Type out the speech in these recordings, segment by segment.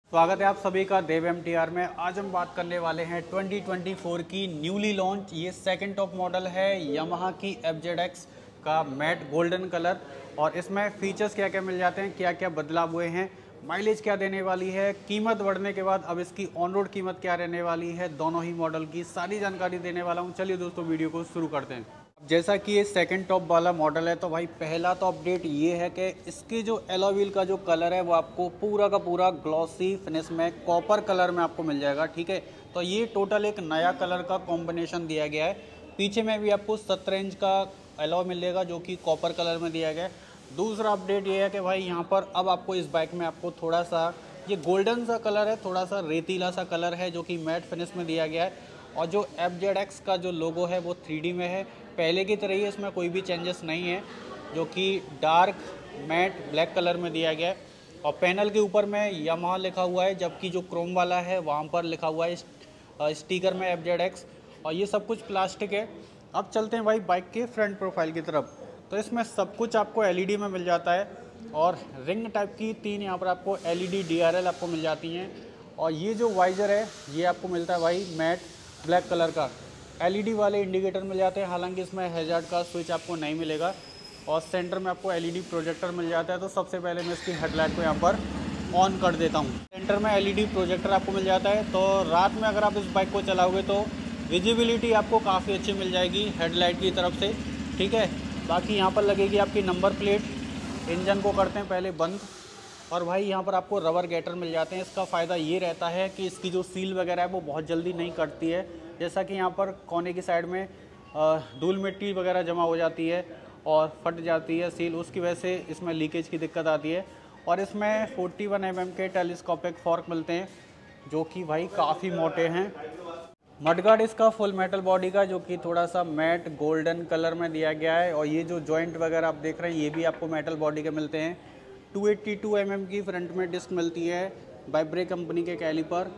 स्वागत है आप सभी का देव MTR में। आज हम बात करने वाले हैं 2024 की न्यूली लॉन्च ये सेकंड टॉप मॉडल है यामाहा की FZX का मैट गोल्डन कलर। और इसमें फीचर्स क्या क्या मिल जाते हैं, क्या क्या बदलाव हुए हैं, माइलेज क्या देने वाली है, कीमत बढ़ने के बाद अब इसकी ऑन रोड कीमत क्या रहने वाली है, दोनों ही मॉडल की सारी जानकारी देने वाला हूँ। चलिए दोस्तों वीडियो को शुरू करते हैं। जैसा कि ये सेकंड टॉप वाला मॉडल है तो भाई पहला तो अपडेट ये है कि इसकी जो एलॉय व्हील का जो कलर है वो आपको पूरा का पूरा ग्लॉसी फिनिश में कॉपर कलर में आपको मिल जाएगा। ठीक है, तो ये टोटल एक नया कलर का कॉम्बिनेशन दिया गया है। पीछे में भी आपको 17 इंच का एलॉय मिलेगा जो कि कॉपर कलर में दिया गया है। दूसरा अपडेट ये है कि भाई यहाँ पर अब आपको इस बाइक में आपको थोड़ा सा ये गोल्डन सा कलर है, थोड़ा सा रेतीला सा कलर है जो कि मैट फिनिश में दिया गया है। और जो FZX का जो लोगो है वो 3D में है, पहले की तरह ही इसमें कोई भी चेंजेस नहीं है, जो कि डार्क मैट ब्लैक कलर में दिया गया है। और पैनल के ऊपर में यामाहा लिखा हुआ है, जबकि जो क्रोम वाला है वहाँ पर लिखा हुआ है स्टिकर में FZX। और ये सब कुछ प्लास्टिक है। अब चलते हैं भाई बाइक के फ्रंट प्रोफाइल की तरफ। तो इसमें सब कुछ आपको LED में मिल जाता है और रिंग टाइप की 3 यहाँ पर आपको LED DRL आपको मिल जाती हैं। और ये जो वाइजर है ये आपको मिलता है भाई मैट ब्लैक कलर का। LED वाले इंडिकेटर मिल जाते हैं, हालांकि इसमें हैज़ार्ड का स्विच आपको नहीं मिलेगा। और सेंटर में आपको LED प्रोजेक्टर मिल जाता है। तो सबसे पहले मैं इसकी हेडलाइट को यहाँ पर ऑन कर देता हूँ। सेंटर में LED प्रोजेक्टर आपको मिल जाता है, तो रात में अगर आप इस बाइक को चलाओगे तो विजिबिलिटी आपको काफ़ी अच्छी मिल जाएगी हेडलाइट की तरफ से। ठीक है, बाकी यहाँ पर लगेगी आपकी नंबर प्लेट। इंजन को करते हैं पहले बंद। और भाई यहाँ पर आपको रबर गेटर मिल जाते हैं। इसका फ़ायदा ये रहता है कि इसकी जो सील वगैरह है वो बहुत जल्दी नहीं कटती है। जैसा कि यहाँ पर कोने की साइड में धूल मिट्टी वगैरह जमा हो जाती है और फट जाती है सील, उसकी वजह से इसमें लीकेज की दिक्कत आती है। और इसमें 41 mm के टेलीस्कोपिक फॉर्क मिलते हैं जो कि भाई काफ़ी मोटे हैं। मडगार्ड इसका फुल मेटल बॉडी का जो कि थोड़ा सा मैट गोल्डन कलर में दिया गया है। और ये जो जॉइंट वगैरह आप देख रहे हैं ये भी आपको मेटल बॉडी के मिलते हैं। 282 mm की फ्रंट में डिस्क मिलती है बाइब्रे कंपनी के कैलिपर।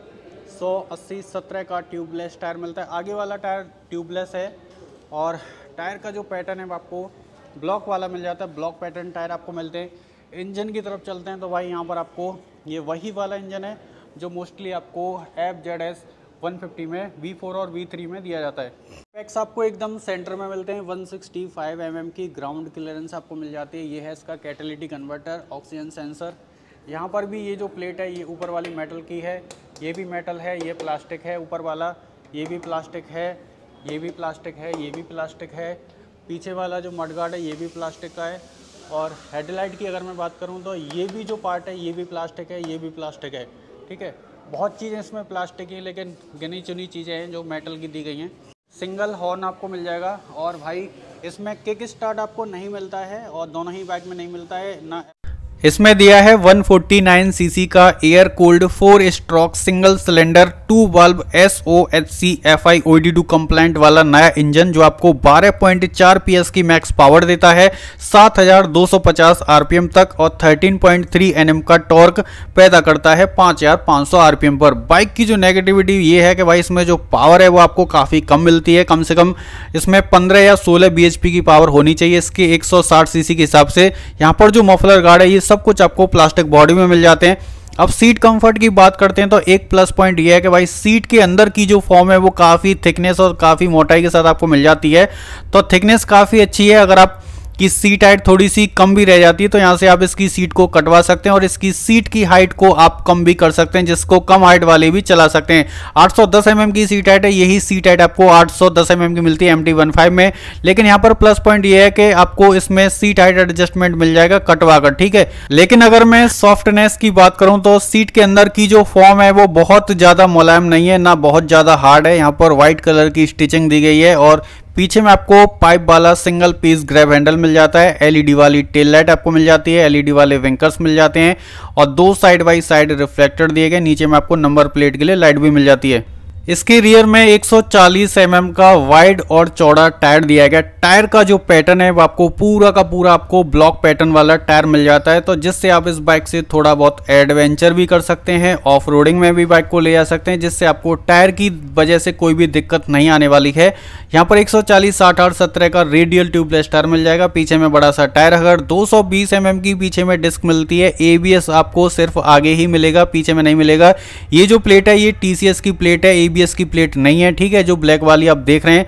180/17 का ट्यूबलेस टायर मिलता है। आगे वाला टायर ट्यूबलेस है और टायर का जो पैटर्न है आपको ब्लॉक वाला मिल जाता है। ब्लॉक पैटर्न टायर आपको मिलते हैं। इंजन की तरफ चलते हैं तो भाई यहाँ पर आपको ये वही वाला इंजन है जो मोस्टली आपको FZS 150 में V4 और V3 में दिया जाता है। स्पेक्स आपको एकदम सेंटर में मिलते हैं। 165 mm की ग्राउंड क्लियरेंस आपको मिल जाती है। ये है इसका कैटेलिटिक कन्वर्टर, ऑक्सीजन सेंसर। यहाँ पर भी ये जो प्लेट है ये ऊपर वाली मेटल की है, ये भी मेटल है, ये प्लास्टिक है। ऊपर वाला ये भी प्लास्टिक है, ये भी प्लास्टिक है, ये भी प्लास्टिक है। पीछे वाला जो मडगार्ड है ये भी प्लास्टिक का है। और हेडलाइट की अगर मैं बात करूँ तो ये भी जो पार्ट है ये भी प्लास्टिक है, ये भी प्लास्टिक है। ठीक है, बहुत चीज़ें इसमें प्लास्टिक की, लेकिन गिनी चुनी चीज़ें हैं जो मेटल की दी गई हैं। सिंगल हॉर्न आपको मिल जाएगा। और भाई इसमें किक स्टार्ट आपको नहीं मिलता है और दोनों ही बाइक में नहीं मिलता है ना। इसमें दिया है 149 सीसी का air cooled 4 stroke single cylinder 2 valve SOHC FI OED2 compliant वाला नया इंजन जो आपको 12.4 PS की मैक्स पावर देता है, 7250 RPM तक और 13.3 Nm का टॉर्क पैदा करता है 5500 RPM पर। बाइक की जो नेगेटिविटी ये है कि भाई इसमें जो पावर है वो आपको काफ़ी कम मिलती है। कम से कम इसमें 15 या 16 bhp की पावर होनी चाहिए इसके 160 सीसी के हिसाब से। यहाँ पर जो मफलर गार्ड है ये सब कुछ आपको प्लास्टिक बॉडी में मिल जाते हैं। अब सीट कंफर्ट की बात करते हैं तो एक प्लस पॉइंट ये है कि भाई सीट के अंदर की जो फॉर्म है वो काफ़ी थिकनेस और काफ़ी मोटाई के साथ आपको मिल जाती है। तो थिकनेस काफ़ी अच्छी है। अगर आप की सीट हाइट थोड़ी सी कम भी रह जाती है तो यहाँ से आप इसकी सीट को कटवा सकते हैं और इसकी सीट की हाइट को आप कम भी कर सकते हैं, जिसको कम हाइट वाले भी चला सकते हैं। 810 mm की सीट हाइट है, यही सीट हाइट आपको 810 mm की मिलती है MT15 में। लेकिन यहाँ पर प्लस पॉइंट ये है कि आपको इसमें सीट हाइट एडजस्टमेंट मिल जाएगा कटवा कर। ठीक है, लेकिन अगर मैं सॉफ्टनेस की बात करूँ तो सीट के अंदर की जो फॉर्म है वो बहुत ज़्यादा मुलायम नहीं है, ना बहुत ज़्यादा हार्ड है। यहाँ पर व्हाइट कलर की स्टिचिंग दी गई है और पीछे में आपको पाइप वाला सिंगल पीस ग्रैब हैंडल मिल जाता है। LED वाली टेल लाइट आपको मिल जाती है, LED वाले विंकर्स मिल जाते हैं और 2 साइड बाई साइड रिफ्लेक्टर दिए गए। नीचे में आपको नंबर प्लेट के लिए लाइट भी मिल जाती है। इसके रियर में 140 mm का वाइड और चौड़ा टायर दिया गया। टायर का जो पैटर्न है वो आपको पूरा का पूरा आपको ब्लॉक पैटर्न वाला टायर मिल जाता है, तो जिससे आप इस बाइक से थोड़ा बहुत एडवेंचर भी कर सकते हैं, ऑफ रोडिंग में भी बाइक को ले जा सकते हैं, जिससे आपको टायर की वजह से कोई भी दिक्कत नहीं आने वाली है। यहाँ पर 140, 60, 8, 17 का रेडियल ट्यूबलेस टायर मिल जाएगा। पीछे में बड़ा सा टायर, अगर 220 mm की पीछे में डिस्क मिलती है। ABS आपको सिर्फ आगे ही मिलेगा, पीछे में नहीं मिलेगा। ये जो प्लेट है ये TCS की प्लेट है, ABS की प्लेट नहीं है, ठीक है, जो ब्लैक वाली आप देख रहे हैं।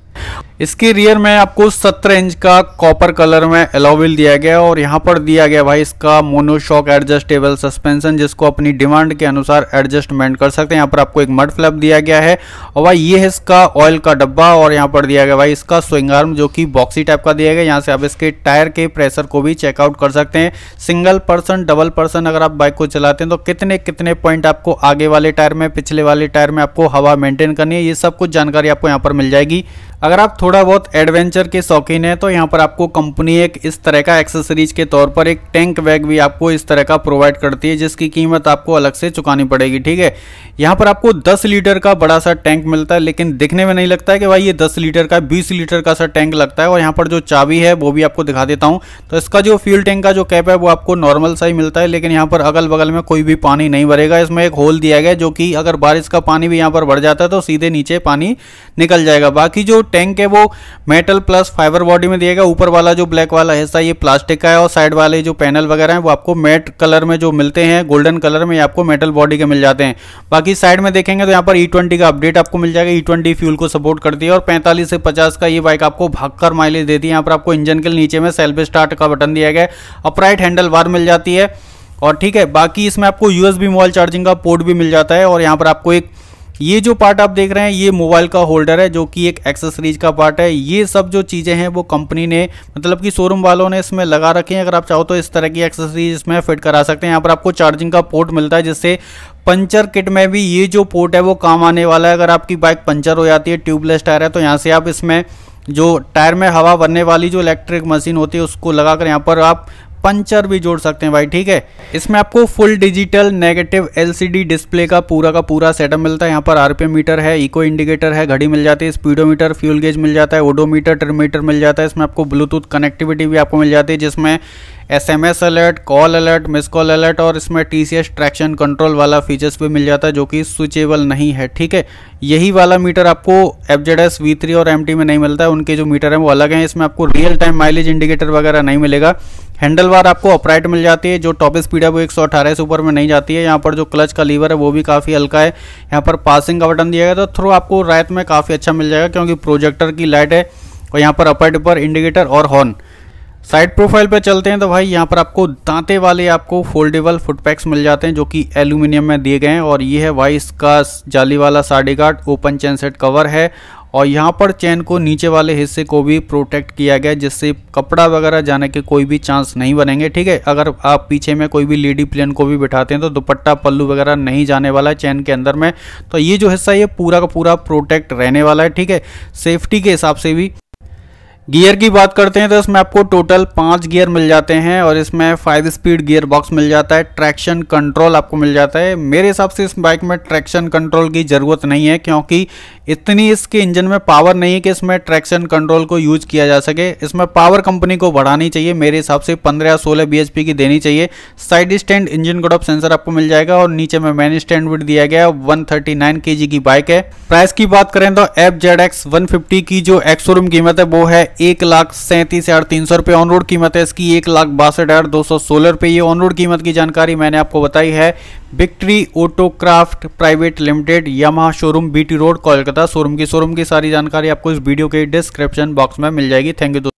इसके रियर में आपको 17 इंच का कॉपर कलर में अलॉय व्हील दिया गया और यहाँ पर दिया गया भाई इसका मोनोशॉक एडजस्टेबल सस्पेंशन, जिसको अपनी डिमांड के अनुसार एडजस्टमेंट कर सकते हैं। यहाँ पर आपको एक मड फ्लैप दिया गया है और भाई ये है इसका ऑयल का डब्बा और यहाँ पर दिया गया भाई इसका स्विंग आर्म, जो कि बॉक्सी टाइप का दिया गया। यहाँ से आप इसके टायर के प्रेशर को भी चेकआउट कर सकते हैं। सिंगल पर्सन, डबल पर्सन अगर आप बाइक को चलाते हैं तो कितने कितने पॉइंट आपको आगे वाले टायर में, पिछले वाले टायर में आपको हवा मेंटेन करनी है, ये सब कुछ जानकारी आपको यहाँ पर मिल जाएगी। अगर आप थोड़ा बहुत एडवेंचर के शौकीन हैं तो यहाँ पर आपको कंपनी एक इस तरह का एक्सेसरीज के तौर पर एक टैंक बैग भी आपको इस तरह का प्रोवाइड करती है, जिसकी कीमत आपको अलग से चुकानी पड़ेगी, ठीक है। यहाँ पर आपको 10 लीटर का बड़ा सा टैंक मिलता है, लेकिन दिखने में नहीं लगता है कि भाई ये 10 लीटर का 20 लीटर का सा टैंक लगता है। और यहाँ पर जो चाबी है वो भी आपको दिखा देता हूँ। तो इसका जो फ्यूल टैंक का जो कैप है वो आपको नॉर्मल सा ही मिलता है, लेकिन यहाँ पर अगल बगल में कोई भी पानी नहीं भरेगा। इसमें एक होल दिया गया, जो कि अगर बारिश का पानी भी यहाँ पर भर जाता है तो सीधे नीचे पानी निकल जाएगा। बाकी जो टैंक है वो मेटल प्लस फाइबर बॉडी में दिएगा। ऊपर वाला जो ब्लैक वाला हिस्सा ये प्लास्टिक का है और साइड वाले जो पैनल वगैरह हैं वो आपको मैट कलर में जो मिलते हैं, गोल्डन कलर में, आपको मेटल बॉडी के मिल जाते हैं। बाकी साइड में देखेंगे तो यहाँ पर E20 का अपडेट आपको मिल जाएगा। E20 फ्यूल को सपोर्ट करती है और 45 से 50 का ये बाइक आपको भागकर माइलेज देती है। यहाँ पर आपको इंजन के नीचे में सेल्फ स्टार्ट का बटन दिया गया है, अपराइट हैंडल बार मिल जाती है और ठीक है। बाकी इसमें आपको USB मोबाइल चार्जिंग का पोर्ट भी मिल जाता है। और यहाँ पर आपको एक ये जो पार्ट आप देख रहे हैं ये मोबाइल का होल्डर है, जो कि एक एक्सेसरीज का पार्ट है। ये सब जो चीज़ें हैं वो कंपनी ने, मतलब कि शोरूम वालों ने इसमें लगा रखी हैं। अगर आप चाहो तो इस तरह की एक्सेसरीज इसमें फिट करा सकते हैं। यहाँ पर आपको चार्जिंग का पोर्ट मिलता है, जिससे पंचर किट में भी ये जो पोर्ट है वो काम आने वाला है। अगर आपकी बाइक पंचर हो जाती है, ट्यूबलेस टायर है, तो यहाँ से आप इसमें जो टायर में हवा भरने वाली जो इलेक्ट्रिक मशीन होती है उसको लगाकर यहाँ पर आप पंचर भी जोड़ सकते हैं भाई, ठीक है। इसमें आपको full digital negative LCD display का पूरा सेटअप मिलता है। यहाँ पर RPM मीटर है, इको इंडिकेटर है, घड़ी मिल जाती है, स्पीडोमीटर, फ्यूल गेज मिल जाता है, ओडोमीटर, ट्रिमीटर मिल जाता है। इसमें आपको ब्लूटूथ कनेक्टिविटी भी आपको मिल जाती है, जिसमें SMS alert, call alert, miss call alert और इसमें TCS ट्रैक्शन कंट्रोल वाला फीचर्स भी मिल जाता है, जो कि स्विचेबल नहीं है, ठीक है। यही वाला मीटर आपको FZS V3 और MT में नहीं मिलता है, उनके जो मीटर हैं वो अलग हैं। इसमें आपको रियल टाइम माइलेज इंडिकेटर वगैरह नहीं मिलेगा। हैंडल बार आपको अपराइट मिल जाती है, जो टॉप स्पीड है वो 118 से ऊपर में नहीं जाती है। यहाँ पर जो क्लच का लीवर है वो भी काफ़ी हल्का है। यहाँ पर पासिंग का बटन दिया गया, तो थ्रो आपको रात में काफ़ी अच्छा मिल जाएगा, क्योंकि प्रोजेक्टर की लाइट है। और यहाँ पर अपर डिपर इंडिकेटर और हॉर्न। साइड प्रोफाइल पे चलते हैं तो भाई यहाँ पर आपको दांते वाले आपको फोल्डेबल फुट पैक्स मिल जाते हैं, जो कि एल्यूमिनियम में दिए गए हैं। और ये है भाई इसका जाली वाला sari guard, open chain set cover है। और यहाँ पर चेन को नीचे वाले हिस्से को भी प्रोटेक्ट किया गया, जिससे कपड़ा वगैरह जाने के कोई भी चांस नहीं बनेंगे, ठीक है। अगर आप पीछे में कोई भी लेडी प्लेन को भी बिठाते हैं तो दुपट्टा पल्लू वगैरह नहीं जाने वाला है चेन के अंदर में। तो ये जो हिस्सा ये पूरा का पूरा प्रोटेक्ट रहने वाला है, ठीक है। सेफ्टी के हिसाब से भी गियर की बात करते हैं तो इसमें आपको टोटल 5 गियर मिल जाते हैं और इसमें 5 स्पीड गियर बॉक्स मिल जाता है। ट्रैक्शन कंट्रोल आपको मिल जाता है। मेरे हिसाब से इस बाइक में ट्रैक्शन कंट्रोल की ज़रूरत नहीं है, क्योंकि इतनी इसके इंजन में पावर नहीं है कि इसमें ट्रैक्शन कंट्रोल को यूज किया जा सके। इसमें पावर कंपनी को बढ़ानी चाहिए, मेरे हिसाब से 15 या 16 bhp की देनी चाहिए। Side stand engine cut off sensor आपको मिल जाएगा और नीचे में मैन स्टैंड विड्थ दिया गया है। 139 kg की बाइक है। प्राइस की बात करें तो FZX 150 की जो एक्स शोरूम कीमत है वो है 1,37,300 रुपये। ऑन रोड कीमत है इसकी 1,62,216 रुपये। ये ऑन रोड कीमत की जानकारी मैंने आपको बताई है Victory Autocraft private limited, Yamaha showroom, BT road, Kolkata. Showroom की सारी जानकारी आपको इस वीडियो के डिस्क्रिप्शन बॉक्स में मिल जाएगी। Thank you.